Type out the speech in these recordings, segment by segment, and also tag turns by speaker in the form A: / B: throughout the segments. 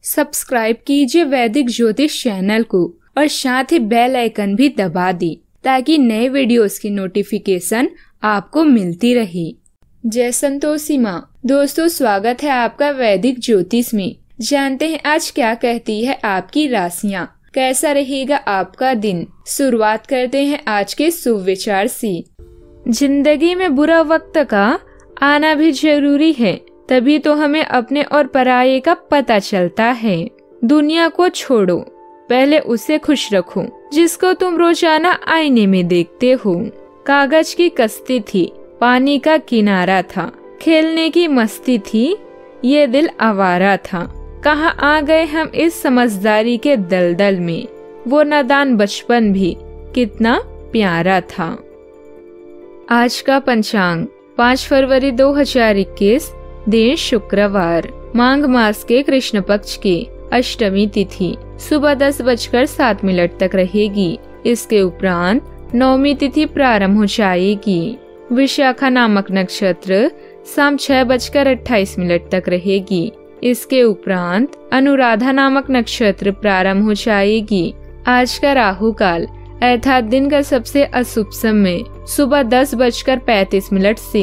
A: Subscribe कीजिए वैदिक ज्योतिष चैनल को और साथ ही बेल आइकन भी दबा दी ताकि नए वीडियोस की नोटिफिकेशन आपको मिलती रहे। जय संतोषी माँ। दोस्तों, स्वागत है आपका वैदिक ज्योतिष में। जानते हैं आज क्या कहती है आपकी राशियाँ, कैसा रहेगा आपका दिन। शुरुआत करते हैं आज के शुभ विचार से। जिंदगी में बुरा वक्त का आना भी जरूरी है, तभी तो हमें अपने और पराये का पता चलता है। दुनिया को छोड़ो, पहले उसे खुश रखो जिसको तुम रोजाना आईने में देखते हो। कागज की कश्ती थी, पानी का किनारा था, खेलने की मस्ती थी, ये दिल आवारा था। कहाँ आ गए हम इस समझदारी के दलदल में, वो नादान बचपन भी कितना प्यारा था। आज का पंचांग 5 फरवरी 2021, दिन शुक्रवार, माघ मास के कृष्ण पक्ष की अष्टमी तिथि सुबह 10:07 तक रहेगी। इसके उपरांत नवमी तिथि प्रारंभ हो जाएगी। विशाखा नामक नक्षत्र शाम 6:28 तक रहेगी। इसके उपरांत अनुराधा नामक नक्षत्र प्रारंभ हो जाएगी। आज का राहु काल अर्थात दिन का सबसे अशुभ समय सुबह 10:35 से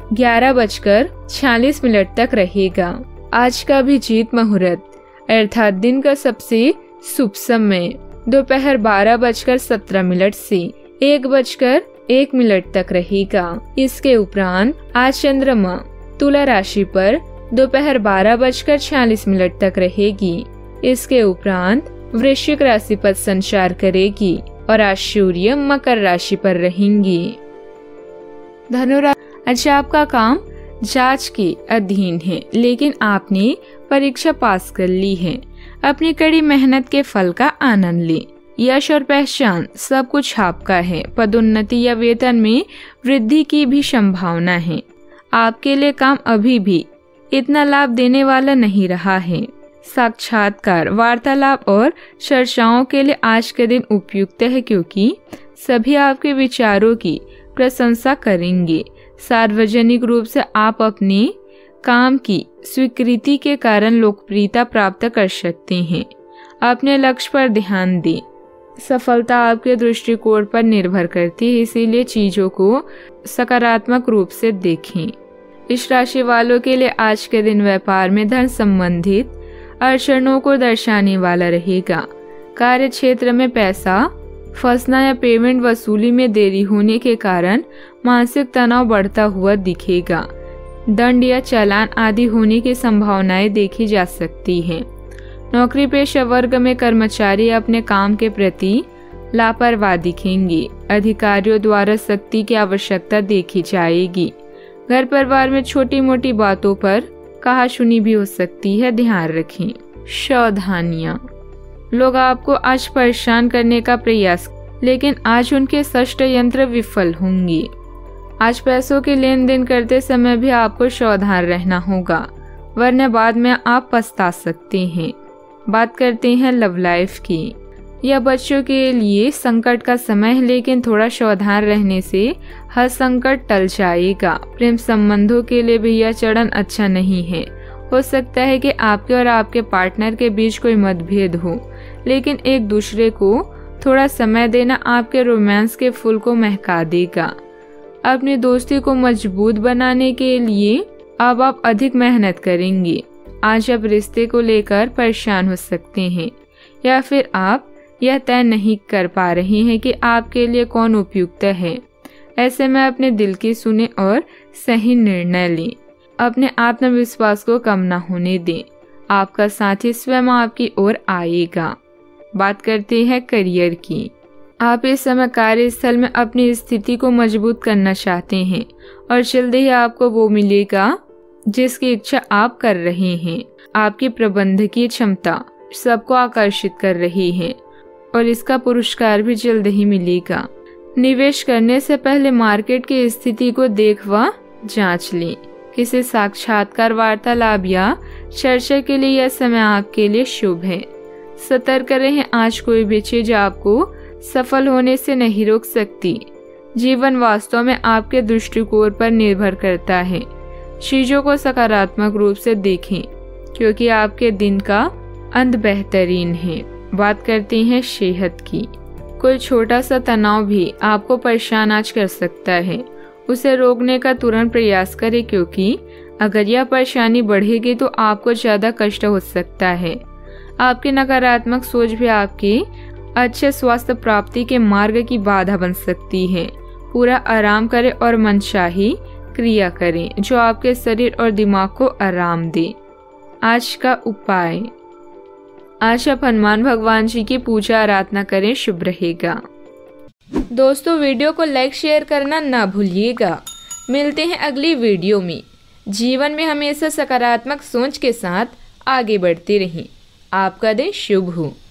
A: 11:46 तक रहेगा। आज का अभिजीत मुहूर्त अर्थात दिन का सबसे शुभ समय दोपहर 12:17 से 1:01 तक रहेगा। इसके उपरांत आज चंद्रमा तुला राशि पर दोपहर 12:46 तक रहेगी। इसके उपरांत वृश्चिक राशि पर संचार करेगी और आज सूर्य मकर राशि पर रहेंगी। धनु राशि, अच्छा आपका काम जांच के अधीन है, लेकिन आपने परीक्षा पास कर ली है। अपनी कड़ी मेहनत के फल का आनंद ले। यश और पहचान सब कुछ आपका है। पदोन्नति या वेतन में वृद्धि की भी संभावना है। आपके लिए काम अभी भी इतना लाभ देने वाला नहीं रहा है। साक्षात्कार, वार्तालाप और चर्चाओं के लिए आज के दिन उपयुक्त है, क्योंकि सभी आपके विचारों की प्रशंसा करेंगे। सार्वजनिक रूप से आप अपने काम की स्वीकृति के कारण लोकप्रियता प्राप्त कर सकते हैं। अपने लक्ष्य पर ध्यान दें। सफलता आपके दृष्टिकोण पर निर्भर करती है, इसीलिए चीजों को सकारात्मक रूप से देखें। इस राशि वालों के लिए आज के दिन व्यापार में धन संबंधित अड़चनों को दर्शाने वाला रहेगा। कार्य क्षेत्र में पैसा फंसना या पेमेंट वसूली में देरी होने के कारण मानसिक तनाव बढ़ता हुआ दिखेगा। दंड या चालान आदि होने की संभावनाएं देखी जा सकती हैं। नौकरी पेशा वर्ग में कर्मचारी अपने काम के प्रति लापरवाह दिखेंगे। अधिकारियों द्वारा सख्ती की आवश्यकता देखी जाएगी। घर परिवार में छोटी मोटी बातों पर कहासुनी भी हो सकती है, ध्यान रखें। सावधानियां, लोग आपको आज परेशान करने का प्रयास, लेकिन आज उनके षड्यंत्र विफल होंगे। आज पैसों के लेन देन करते समय भी आपको सावधान रहना होगा, वरना बाद में आप पछता सकते हैं। बात करते हैं लव लाइफ की। यह बच्चों के लिए संकट का समय है, लेकिन थोड़ा सावधान रहने से हर संकट टल जाएगा। प्रेम संबंधों के लिए भी यह चरण अच्छा नहीं है। हो सकता है कि आपके और आपके पार्टनर के बीच कोई मतभेद हो, लेकिन एक दूसरे को थोड़ा समय देना आपके रोमांस के फूल को महका देगा। अपनी दोस्ती को मजबूत बनाने के लिए अब आप अधिक मेहनत करेंगे। आज आप रिश्ते को लेकर परेशान हो सकते हैं, या फिर आप यह तय नहीं कर पा रहे हैं कि आपके लिए कौन उपयुक्त है। ऐसे में अपने दिल की सुने और सही निर्णय लें। अपने आत्मविश्वास को कम न होने दें। आपका साथी स्वयं आपकी ओर आएगा। बात करते हैं करियर की। आप इस समय कार्यस्थल में अपनी स्थिति को मजबूत करना चाहते हैं और जल्द ही आपको वो मिलेगा जिसकी इच्छा आप कर रहे हैं। आपकी प्रबंधकीय क्षमता सबको आकर्षित कर रही है और इसका पुरस्कार भी जल्द ही मिलेगा। निवेश करने से पहले मार्केट की स्थिति को देख व जांच लें। किसी साक्षात्कार, वार्तालाप या चर्चा के लिए यह समय आपके लिए शुभ है। सतर्क रहें, आज कोई भी चीज आपको सफल होने से नहीं रोक सकती। जीवन वास्तव में आपके दृष्टिकोण पर निर्भर करता है। चीजों को सकारात्मक रूप से देखें, क्योंकि आपके दिन का अंत बेहतरीन है। बात करते हैं सेहत की। कोई छोटा सा तनाव भी आपको परेशान आज कर सकता है। उसे रोकने का तुरंत प्रयास करें, क्योंकि अगर यह परेशानी बढ़ेगी तो आपको ज़्यादा कष्ट हो सकता है। आपकी नकारात्मक सोच भी आपके अच्छे स्वास्थ्य प्राप्ति के मार्ग की बाधा बन सकती है। पूरा आराम करें और मनचाही क्रिया करें जो आपके शरीर और दिमाग को आराम दे। आज का उपाय, आज आप हनुमान भगवान जी की पूजा आराधना करें, शुभ रहेगा। दोस्तों, वीडियो को लाइक शेयर करना ना भूलिएगा। मिलते हैं अगली वीडियो में। जीवन में हमेशा सकारात्मक सोच के साथ आगे बढ़ते रहें। आपका दिन शुभ हो।